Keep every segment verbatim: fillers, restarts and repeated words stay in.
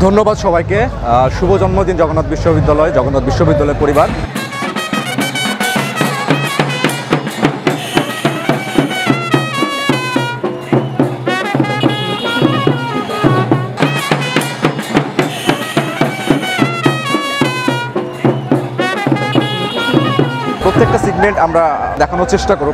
ধন্যবাদ সবাইকে। শুভ জন্মদিন জগন্নাথ বিশ্ববিদ্যালয়, জগন্নাথ বিশ্ববিদ্যালয় পরিবার। প্রত্যেকটা সেগমেন্ট আমরা দেখানোর চেষ্টা করব।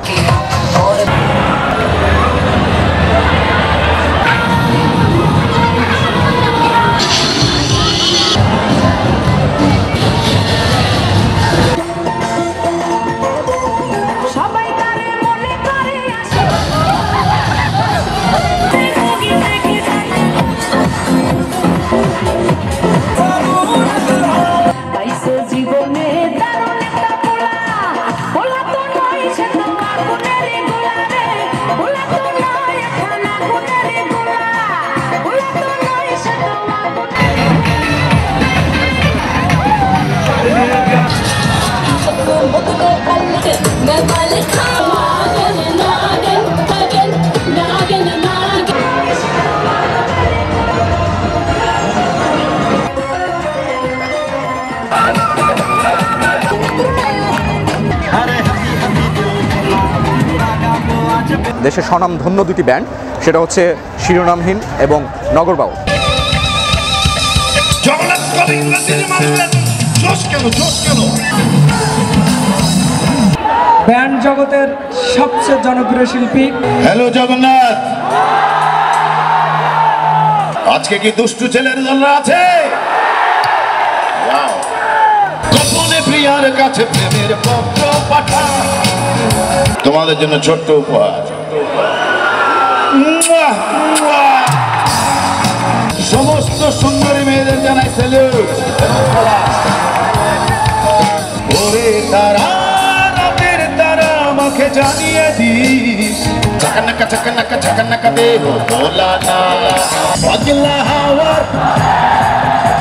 দেশের স্বনামধন্য দুটি ব্যান্ড, সেটা হচ্ছে শিরোনামহীন এবং নগরবাউল। ব্যান্ড জগতের সবচেয়ে জনপ্রিয় শিল্পী। হ্যালো জগন্নাথ, আজকে কি দুষ্টু ছেলের দল আছে? গোপনে প্রিয়ার কাছে প্রেমের পত্র পাঠা, তোমাদের জন্য ছোট্ট উপহার। সমস্ত সুন্দরী মেয়েদের জানাই স্যালুট। ওরে তারা, রাতের তারা, আমাকে জানিয়ে দিস, ঝাকানাকা ঝাকানাকা ঝাকানাকা দেহ দোলানা, পাগলা হাওয়ার